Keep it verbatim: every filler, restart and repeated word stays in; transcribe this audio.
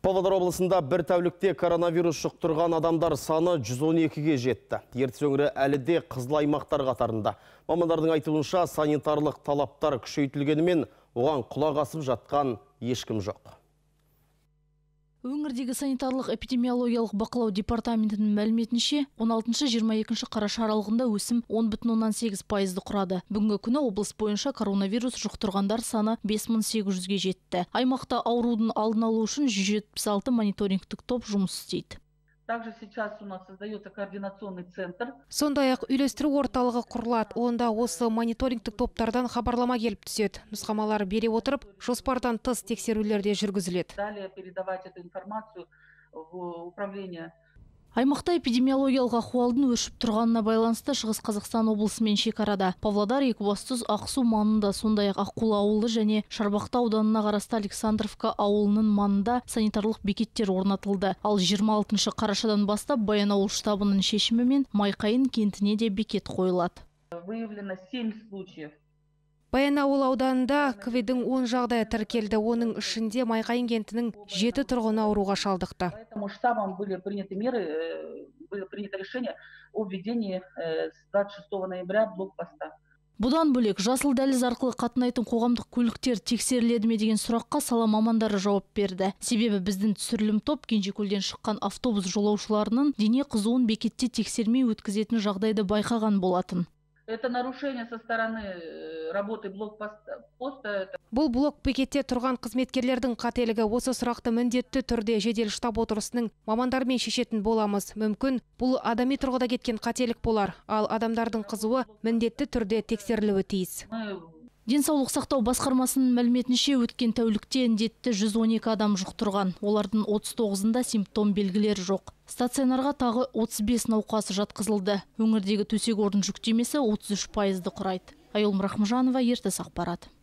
Павлодар облысында бір тәулікте коронавирус жұқтырған адамдар саны жүз он екіге жетті. Ертіс өңірі әлі де қызыл аймақтар қатарында. Мамандардың айтуынша санитарлық талаптар күшейтілгенімен оған құлақ асып жатқан ешкім жоқ. Өңірдегі санитарлық эпидемиологиялық бақылау департаментінің мәліметінше он алтыншы жиырма екінші қараша аралығында өсім он бүтін оннан сегіз пайызды құрады. Бүгінгі күні облыс бойынша коронавирус жұқтырғандар саны бес мың сегіз жүзге жетті. Аймақта аурудың алдын алу үшін жүз жетпіс алты мониторингтік топ жұмыс істейді. Также сейчас у нас создается координационный центр. Сондай-ақ үйлестіру орталығы құрылады. Онда осы мониторингтік топтардан хабарлама келіп түседі. Нұсқамалар бере отырып, жоспардан тыс тексерулерде жүргізіледі. Далее передавать эту информацию в управление. Аймақта эпидемиологиялық ахуалдың өршіп тұрғанына байланысты Шығыс Қазақстан облысымен шекарада Павлодар, Екібастұз, Ақсу маңында, сондай-ақ Аққулы ауылы және Шарбақты ауданына қарасты Александровка ауылының маңында санитарлық бекеттер орнатылды. Ал жиырма алтыншы қарашадан бастап Баянауыл штабының шешімімен Майқайың кентіне де бекет қойылады. Выявлено семь случаев. Баянауыл ауданында ковидың он жағдайы тіркелді. Оның ішінде Майқайың кентінің жеті тұрғыны ауруға шалдықты. Поэтому штабом были приняты меры, было принято решение о введении с двадцать шестого ноября блокпоста. Бұдан бөлек жасыл дәліз арқылы қатынайтын қоғамдық көліктер тексеріледі ме деген сұраққа сала мамандары жауап берді. Себебі біздің түсірілім топ Кенжекөлден шыққан автобус жолаушыларының дене қызуын бекетте тексермей өткізетін жағдайды байқаған болатын. Это нарушение со стороны работы блокпоста. Бұл блок бекетте тұрған қызметкерлердің қателігі. Осы сұрақты міндетті түрде жедел штаб отырысының мамандармен шешетін боламыз. Мүмкін бұл адами тұрғыда кеткен қателік болар, ал адамдардың қызуы міндетті түрде тексерілуі тиіс. Денсаулық сақтау басқармасының мәліметінше өткен тәулікте індетті жүз он екі адам жұқтырған. Олардың отыз тоғызында симптом белгілері жоқ. Стационарға тағы отыз бес науқасы жатқызылды. Өңірдегі төсек орын жүктемесі отыз үш пайызды құрайды. Айгүл Рахымжанова, Ертіс ақпарат.